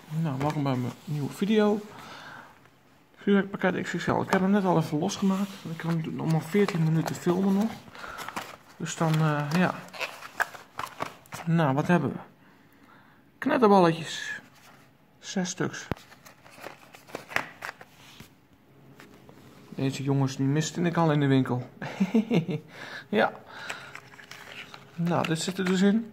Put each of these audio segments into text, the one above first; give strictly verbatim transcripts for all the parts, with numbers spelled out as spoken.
Nou, welkom bij mijn nieuwe video. Vuurwerkpakket X X L. Ik heb hem net al even losgemaakt. Ik kan nog maar veertien minuten filmen nog. Dus dan, uh, ja. Nou, wat hebben we? Knetterballetjes. Zes stuks. Deze jongens die miste ik al in de winkel. Ja. Nou, dit zit er dus in.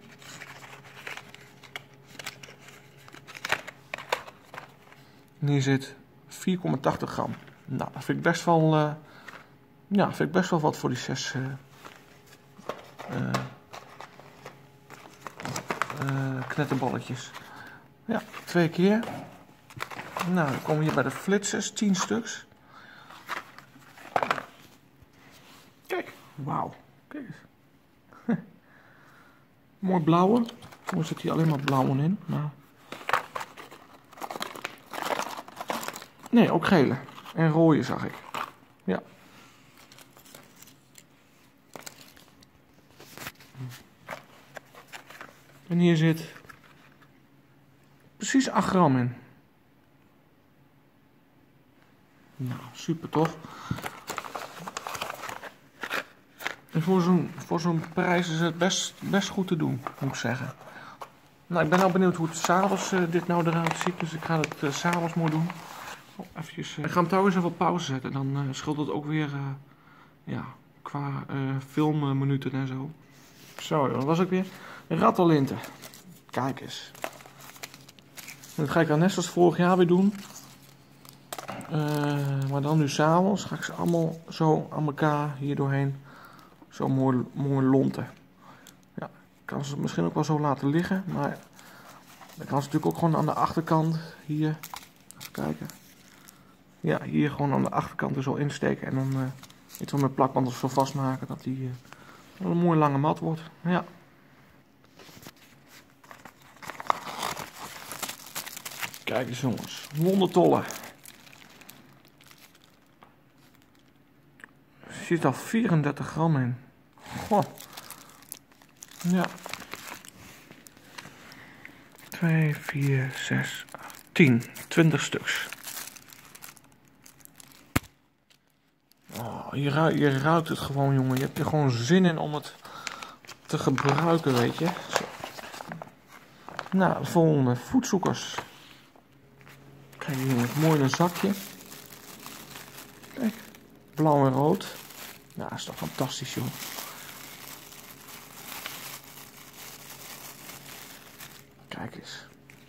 En hier zit vier komma tachtig gram. Nou, dat vind ik best wel, uh, ja, vind ik best wel wat voor die zes uh, uh, uh, knetterballetjes. Ja, twee keer. Nou, dan komen we hier bij de flitsers, tien stuks. Kijk, wauw. Kijk eens. Mooi blauwe. Er zit hier alleen maar blauwe in. Maar... Nee, ook gele. En rode zag ik. Ja. En hier zit precies acht gram in. Nou, super tof. En voor zo'n voor zo'n prijs is het best, best goed te doen, moet ik zeggen. Nou, ik ben nou benieuwd hoe het s'avonds uh, dit nou eruit ziet. Dus ik ga het uh, s'avonds mooi doen. Oh, eventjes, uh, ik ga hem trouwens even op pauze zetten. Dan uh, scheelt het ook weer uh, ja, qua uh, filmminuten en zo. Zo, dat was ik weer. Rattenlinten. Kijk eens. Dat ga ik dan net zoals vorig jaar weer doen. Uh, maar dan nu s'avonds ga ik ze allemaal zo aan elkaar hier doorheen. Zo mooi, mooi lonten. Ja, ik kan ze misschien ook wel zo laten liggen. Maar dan kan ze natuurlijk ook gewoon aan de achterkant hier. Even kijken. Ja, hier gewoon aan de achterkant er zo insteken. En dan uh, iets van mijn plakband of zo vastmaken. Dat die uh, een mooie lange mat wordt. Ja. Kijk eens jongens. Wondertollen. Er zit al vierendertig gram in. Goh. Ja. twee, vier, zes, acht, tien. twintig stuks. Oh, je, ruikt, je ruikt het gewoon, jongen. Je hebt er gewoon zin in om het te gebruiken, weet je. Zo. Nou, de volgende. Voedzoekers. Kijk, jongens. Mooi in een zakje. Kijk. Blauw en rood. Nou, dat is toch fantastisch, joh. Kijk eens.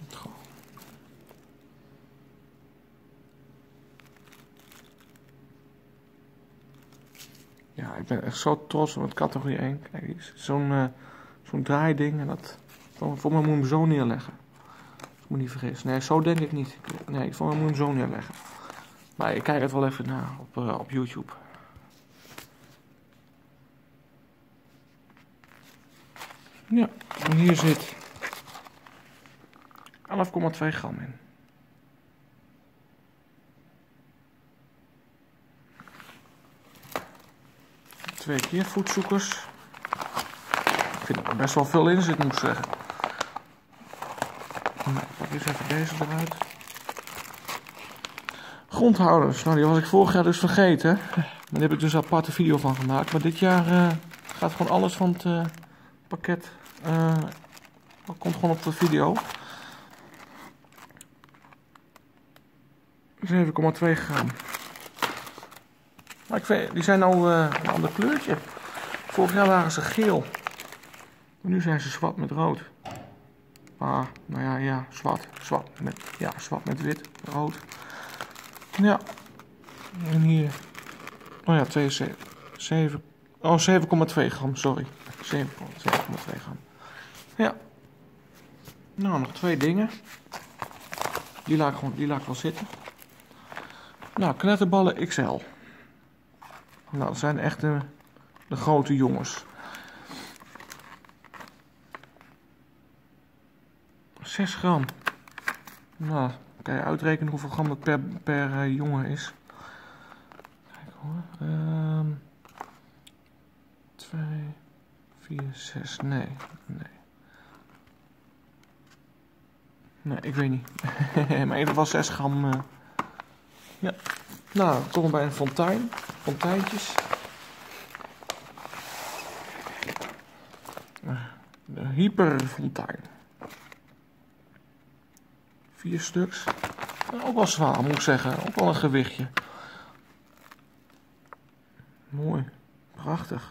Ja, ik ben echt zo trots op het categorie één. Kijk, zo'n uh, zo'n draaiding. En dat, voor mij moet ik hem zo neerleggen. Ik moet niet vergissen. Nee, zo denk ik niet. Nee, voor mij moet ik hem zo neerleggen. Maar ik kijk het wel even na op, uh, op YouTube. Ja, en hier zit elf komma twee gram in. Twee keer voedzoekers. Ik vind dat er best wel veel in zit, moet ik zeggen. Nou, ik pak eens even deze eruit. Grondhouders, nou die was ik vorig jaar dus vergeten. Daar heb ik dus een aparte video van gemaakt. Maar dit jaar uh, gaat gewoon alles van het uh, pakket. Uh, komt gewoon op de video. zeven komma twee gram. Maar ik vind, die zijn nou uh, een ander kleurtje. Vorig jaar waren ze geel. Maar nu zijn ze zwart met rood. Ah, nou ja, ja, zwart. Zwart met, ja, zwart met wit, rood. Ja. En hier. Oh ja, twee, zeven. Oh, zeven komma twee gram, sorry. zeven komma twee gram. Ja. Nou, nog twee dingen. Die laat ik, gewoon, die laat ik wel zitten. Nou, knetterballen X L. Nou, dat zijn echt de, de grote jongens. zes gram. Nou, kan je uitrekenen hoeveel gram dat per, per uh, jongen is. Kijk hoor. Um, twee, vier, zes. Nee. Nee. Nee, ik weet niet. Maar het was zes gram. Uh... Ja. Nou, toch nog bij een fontein. Fonteintjes. De hyperfontein. Vier stuks. Ook wel zwaar, moet ik zeggen. Ook wel een gewichtje. Mooi. Prachtig.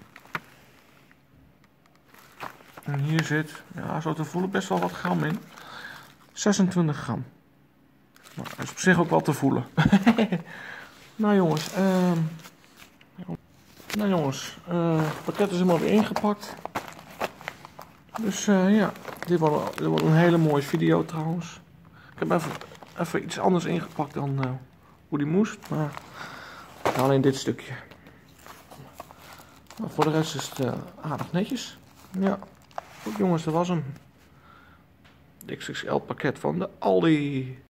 En hier zit, ja, zo te voelen, best wel wat gram in. zesentwintig gram. Nou, dat is op zich ook wel te voelen. Nou jongens, uh, nou jongens, uh, het pakket is helemaal weer ingepakt. Dus uh, ja, dit wordt, dit wordt een hele mooie video trouwens. Ik heb even, even iets anders ingepakt dan uh, hoe die moest, maar alleen dit stukje. Maar voor de rest is het uh, aardig netjes. Ja, goed jongens, dat was hem. Het X X L pakket van de Aldi.